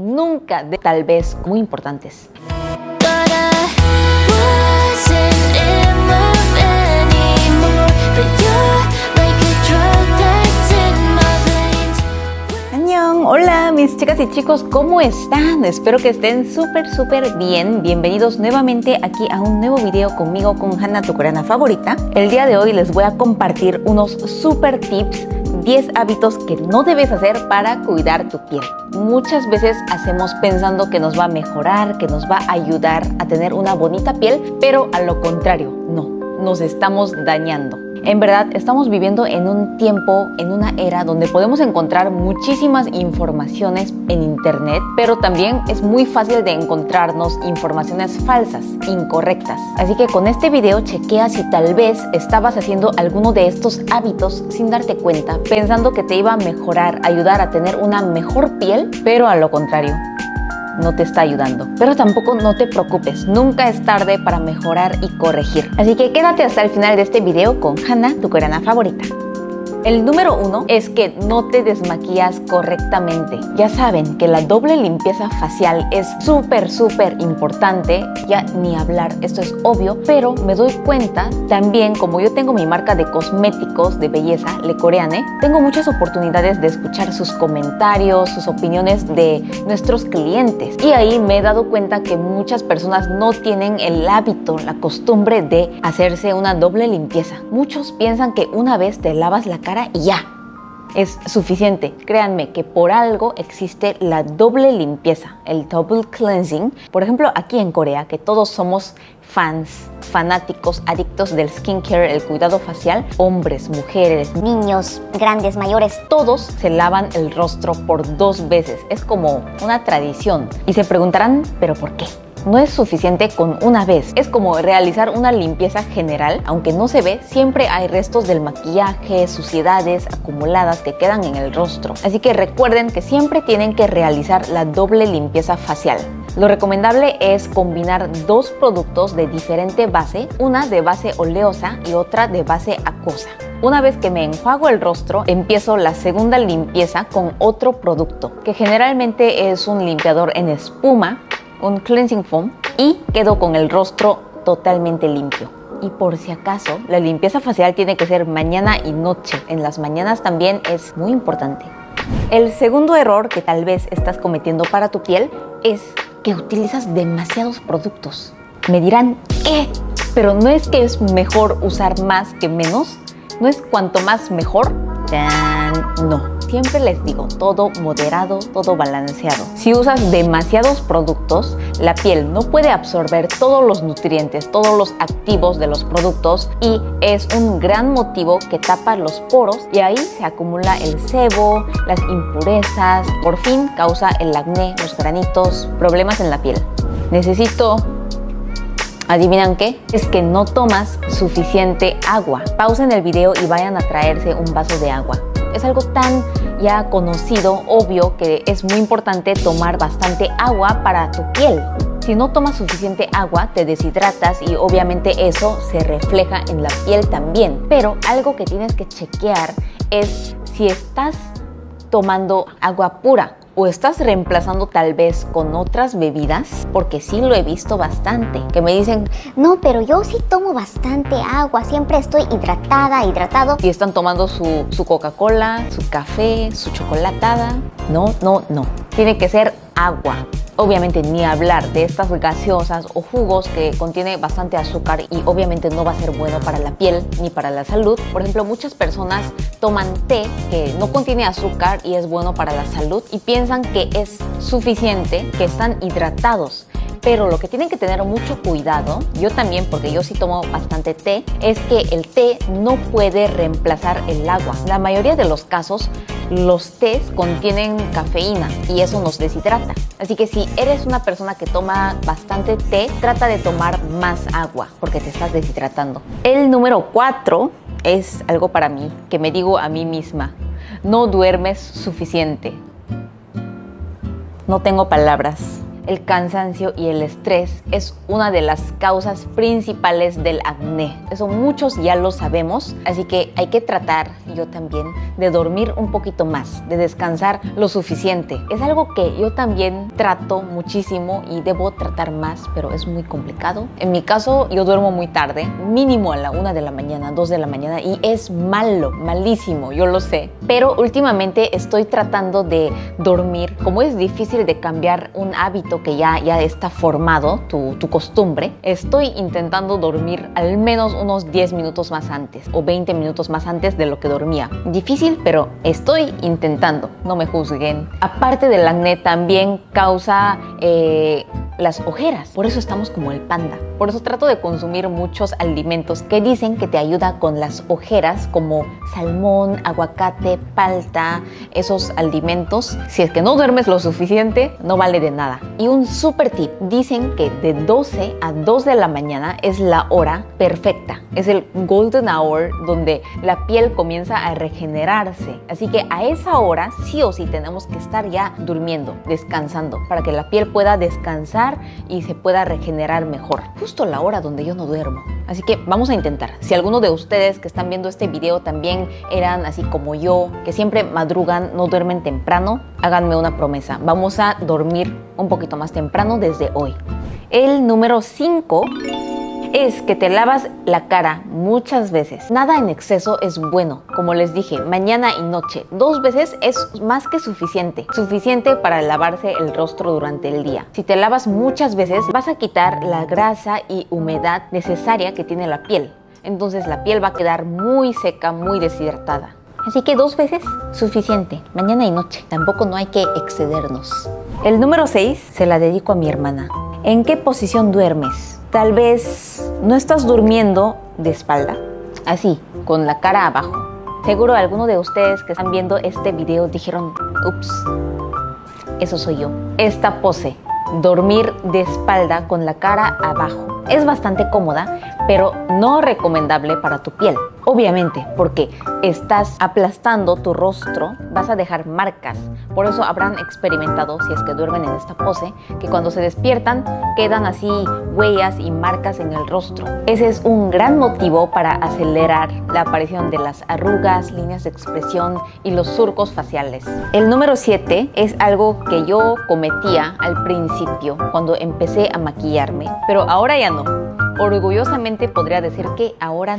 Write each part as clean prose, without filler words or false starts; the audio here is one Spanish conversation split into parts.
nunca, tal vez muy importantes. Hola mis chicas y chicos, ¿cómo están? Espero que estén súper bien. Bienvenidos nuevamente aquí a un nuevo video conmigo, con Hanna, tu coreana favorita. El día de hoy les voy a compartir unos super tips, 10 hábitos que no debes hacer para cuidar tu piel. Muchas veces hacemos pensando que nos va a mejorar, que nos va a ayudar a tener una bonita piel, pero a lo contrario, no, nos estamos dañando. En verdad, estamos viviendo en un tiempo, en una era donde podemos encontrar muchísimas informaciones en internet, pero también es muy fácil de encontrarnos informaciones falsas, incorrectas. Así que con este video chequea si tal vez estabas haciendo alguno de estos hábitos sin darte cuenta, pensando que te iba a mejorar, ayudar a tener una mejor piel, pero a lo contrario, no te está ayudando. Pero tampoco no te preocupes, nunca es tarde para mejorar y corregir. Así que quédate hasta el final de este video con Hanna, tu coreana favorita. El número 1 es que no te desmaquillas correctamente. Ya saben que la doble limpieza facial es súper importante, ya ni hablar, esto es obvio, pero me doy cuenta también, como yo tengo mi marca de cosméticos de belleza, Le Coreane, tengo muchas oportunidades de escuchar sus comentarios, sus opiniones de nuestros clientes, y ahí me he dado cuenta que muchas personas no tienen el hábito, la costumbre de hacerse una doble limpieza. Muchos piensan que una vez te lavas la cara y ya es suficiente. Créanme que por algo existe la doble limpieza, el double cleansing. Por ejemplo, aquí en Corea, que todos somos fanáticos, adictos del skincare, el cuidado facial, hombres, mujeres, niños, grandes, mayores, todos se lavan el rostro por 2 veces. Es como una tradición. Y se preguntarán, ¿pero por qué? No es suficiente con una vez, es como realizar una limpieza general, aunque no se ve, siempre hay restos del maquillaje, suciedades acumuladas que quedan en el rostro. Así que recuerden que siempre tienen que realizar la doble limpieza facial. Lo recomendable es combinar 2 productos de diferente base, una de base oleosa y otra de base acuosa. Una vez que me enjuago el rostro, empiezo la segunda limpieza con otro producto, que generalmente es un limpiador en espuma, un cleansing foam, y quedo con el rostro totalmente limpio. Y por si acaso, la limpieza facial tiene que ser mañana y noche. En las mañanas también es muy importante. El segundo error que tal vez estás cometiendo para tu piel es que utilizas demasiados productos. Me dirán, ¿qué? Pero no es que es mejor usar más que menos. No es cuanto más mejor. No. Siempre les digo, todo moderado, todo balanceado. Si usas demasiados productos, la piel no puede absorber todos los nutrientes, todos los activos de los productos, y es un gran motivo que tapa los poros, y ahí se acumula el sebo, las impurezas, por fin causa el acné, los granitos, problemas en la piel. ¿Adivinan qué? Es que no tomas suficiente agua. Pausen el video y vayan a traerse un vaso de agua. Es algo tan ya conocido, obvio, que es muy importante tomar bastante agua para tu piel. Si no tomas suficiente agua, te deshidratas y obviamente eso se refleja en la piel también. Pero algo que tienes que chequear es si estás tomando agua pura o estás reemplazando tal vez con otras bebidas, porque sí lo he visto bastante, que me dicen, no, pero yo sí tomo bastante agua, siempre estoy hidratado. Y están tomando su Coca-Cola, su café, su chocolatada. No. Tiene que ser agua. Obviamente ni hablar de estas gaseosas o jugos que contiene bastante azúcar y obviamente no va a ser bueno para la piel ni para la salud. Por ejemplo, muchas personas toman té que no contiene azúcar y es bueno para la salud y piensan que es suficiente, que están hidratados. Pero lo que tienen que tener mucho cuidado, yo también, porque yo sí tomo bastante té, es que el té no puede reemplazar el agua. La mayoría de los casos, los tés contienen cafeína y eso nos deshidrata. Así que si eres una persona que toma bastante té, trata de tomar más agua porque te estás deshidratando. El número 4 es algo para mí, que me digo a mí misma: no duermes suficiente. No tengo palabras. el cansancio y el estrés es una de las causas principales del acné. Eso muchos ya lo sabemos, así que hay que tratar, yo también, de dormir un poquito más, de descansar lo suficiente. Es algo que yo también trato muchísimo y debo tratar más, pero es muy complicado. En mi caso, yo duermo muy tarde, mínimo a la 1 de la mañana, 2 de la mañana, y es malo, malísimo, yo lo sé. Pero últimamente estoy tratando de dormir. Como es difícil de cambiar un hábito que ya está formado, tu costumbre, estoy intentando dormir al menos unos 10 minutos más antes o 20 minutos más antes de lo que dormía. Difícil, pero estoy intentando, no me juzguen. Aparte del acné, también causa las ojeras. Por eso estamos como el panda. Por eso trato de consumir muchos alimentos que dicen que te ayuda con las ojeras, como salmón, aguacate, palta. Esos alimentos, si es que no duermes lo suficiente, no vale de nada. Y un super tip, dicen que de 12 a 2 de la mañana es la hora perfecta. Es el golden hour donde la piel comienza a regenerarse. Así que a esa hora sí o sí tenemos que estar ya durmiendo, descansando, para que la piel pueda descansar y se pueda regenerar mejor. Justo la hora donde yo no duermo. Así que vamos a intentar. Si alguno de ustedes que están viendo este video también eran así como yo, que siempre madrugan, no duermen temprano, háganme una promesa. Vamos a dormir un poquito más temprano desde hoy. El número 5 es que te lavas la cara muchas veces. Nada en exceso es bueno. Como les dije, mañana y noche, 2 veces es más que suficiente. Suficiente para lavarse el rostro durante el día. Si te lavas muchas veces, vas a quitar la grasa y humedad necesaria que tiene la piel. Entonces la piel va a quedar muy seca, muy deshidratada. Así que 2 veces, suficiente, mañana y noche. Tampoco no hay que excedernos. El número 6 se la dedico a mi hermana. ¿En qué posición duermes? Tal vez no estás durmiendo de espalda, así, con la cara abajo. Seguro alguno de ustedes que están viendo este video dijeron, ups, eso soy yo. Esta pose, dormir de espalda con la cara abajo, es bastante cómoda, pero no recomendable para tu piel. Obviamente, porque estás aplastando tu rostro, vas a dejar marcas. Por eso habrán experimentado, si es que duermen en esta pose, que cuando se despiertan quedan así huellas y marcas en el rostro. Ese es un gran motivo para acelerar la aparición de las arrugas, líneas de expresión y los surcos faciales. El número 7 es algo que yo cometía al principio cuando empecé a maquillarme, pero ahora ya no. Orgullosamente podría decir que ahora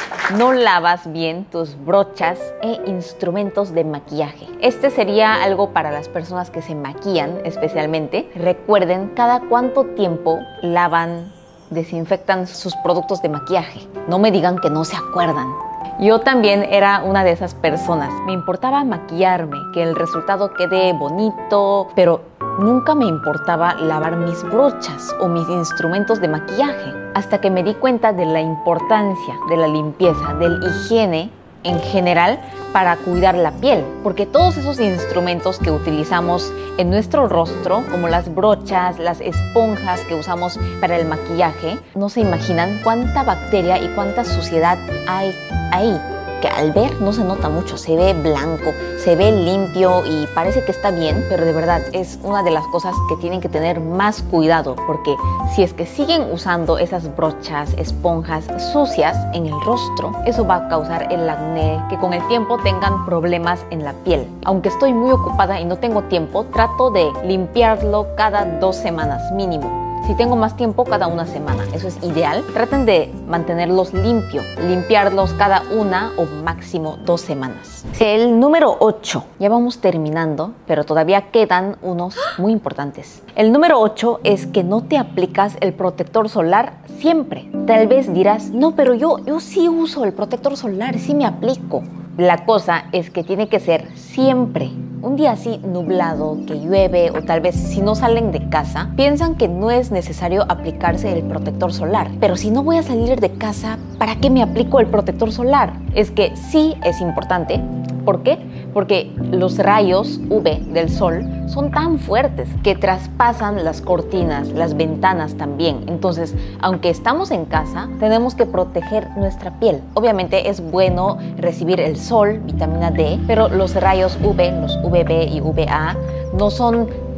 no lavas bien tus brochas e instrumentos de maquillaje. Este sería algo para las personas que se maquillan especialmente. Recuerden cada cuánto tiempo lavan, desinfectan sus productos de maquillaje. No me digan que no se acuerdan. Yo también era una de esas personas. Me importaba maquillarme, que el resultado quede bonito, pero nunca me importaba lavar mis brochas o mis instrumentos de maquillaje. Hasta que me di cuenta de la importancia de la limpieza, del higiene en general para cuidar la piel. Porque todos esos instrumentos que utilizamos en nuestro rostro, como las brochas, las esponjas que usamos para el maquillaje, no se imaginan cuánta bacteria y cuánta suciedad hay ahí, que al ver no se nota mucho, se ve blanco, se ve limpio y parece que está bien, pero de verdad es una de las cosas que tienen que tener más cuidado, porque si es que siguen usando esas brochas, esponjas sucias en el rostro, eso va a causar el acné, que con el tiempo tengan problemas en la piel. Aunque estoy muy ocupada y no tengo tiempo, trato de limpiarlo cada 2 semanas mínimo. Si tengo más tiempo, cada 1 semana. Eso es ideal. Traten de mantenerlos limpios, limpiarlos cada 1 o máximo 2 semanas. El número 8. Ya vamos terminando, pero todavía quedan unos muy importantes. El número 8 es que no te aplicas el protector solar siempre. Tal vez dirás, no, pero yo sí uso el protector solar, sí me aplico. La cosa es que tiene que ser siempre. Un día así nublado, que llueve o tal vez si no salen de casa, piensan que no es necesario aplicarse el protector solar. Pero si no voy a salir de casa, ¿para qué me aplico el protector solar? Es que sí es importante. ¿Por qué? Porque los rayos UV del sol son tan fuertes que traspasan las cortinas, las ventanas también. Entonces, aunque estamos en casa, tenemos que proteger nuestra piel. Obviamente es bueno recibir el sol, vitamina D, pero los rayos UV, los UVB y UVA, no son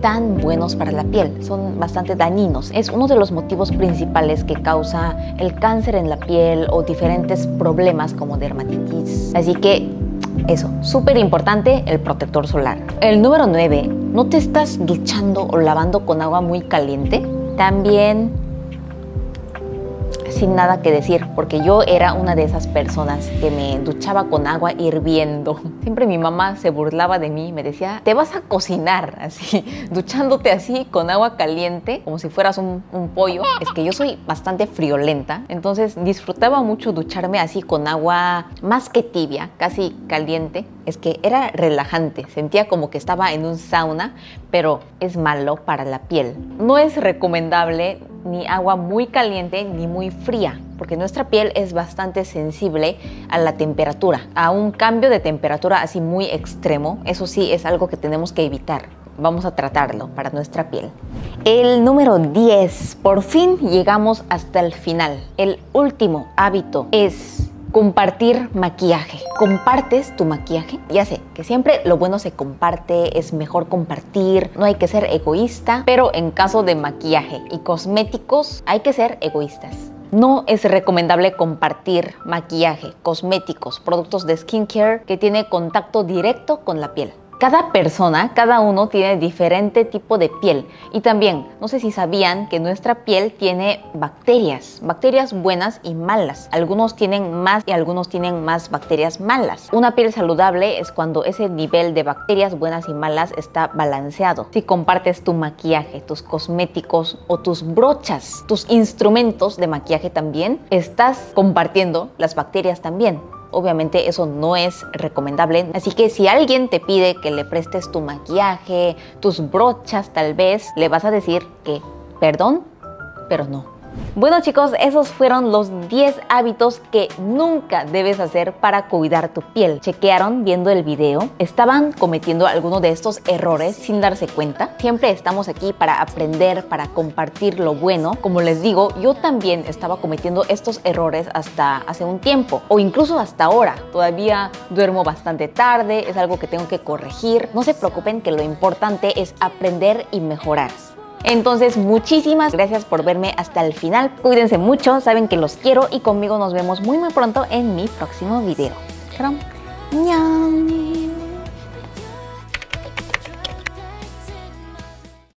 tan buenos para la piel, son bastante dañinos. Es uno de los motivos principales que causa el cáncer en la piel o diferentes problemas como dermatitis. Así que eso, súper importante el protector solar. El número 9, ¿no te estás duchando o lavando con agua muy caliente? También sin nada que decir, porque yo era una de esas personas que me duchaba con agua hirviendo. Siempre mi mamá se burlaba de mí, me decía, te vas a cocinar así, duchándote así con agua caliente, como si fueras un pollo. Es que yo soy bastante friolenta, entonces disfrutaba mucho ducharme así con agua más que tibia, casi caliente. Es que era relajante, sentía como que estaba en un sauna, pero es malo para la piel. No es recomendable ni agua muy caliente ni muy fría, porque nuestra piel es bastante sensible a la temperatura, a un cambio de temperatura así muy extremo. Eso sí es algo que tenemos que evitar. Vamos a tratarlo para nuestra piel. El número 10, por fin llegamos hasta el final. El último hábito es compartir maquillaje. ¿Compartes tu maquillaje? Ya sé que siempre lo bueno se comparte, es mejor compartir, no hay que ser egoísta, pero en caso de maquillaje y cosméticos hay que ser egoístas. No es recomendable compartir maquillaje, cosméticos, productos de skincare que tiene contacto directo con la piel. Cada persona, cada uno tiene diferente tipo de piel y también, no sé si sabían que nuestra piel tiene bacterias buenas y malas. Algunos tienen más y algunos tienen más bacterias malas. Una piel saludable es cuando ese nivel de bacterias buenas y malas está balanceado. Si compartes tu maquillaje, tus cosméticos o tus brochas, tus instrumentos de maquillaje también, estás compartiendo las bacterias también. Obviamente eso no es recomendable, así que si alguien te pide que le prestes tu maquillaje, tus brochas tal vez, le vas a decir que perdón, pero no. Bueno chicos, esos fueron los 10 hábitos que nunca debes hacer para cuidar tu piel. ¿Chequearon viendo el video? ¿Estaban cometiendo alguno de estos errores sin darse cuenta? Siempre estamos aquí para aprender, para compartir lo bueno. Como les digo, yo también estaba cometiendo estos errores hasta hace un tiempo, o incluso hasta ahora. Todavía duermo bastante tarde, es algo que tengo que corregir. No se preocupen, que lo importante es aprender y mejorar. Entonces, muchísimas gracias por verme hasta el final. Cuídense mucho, saben que los quiero y conmigo nos vemos muy pronto en mi próximo video. ¡Ñam!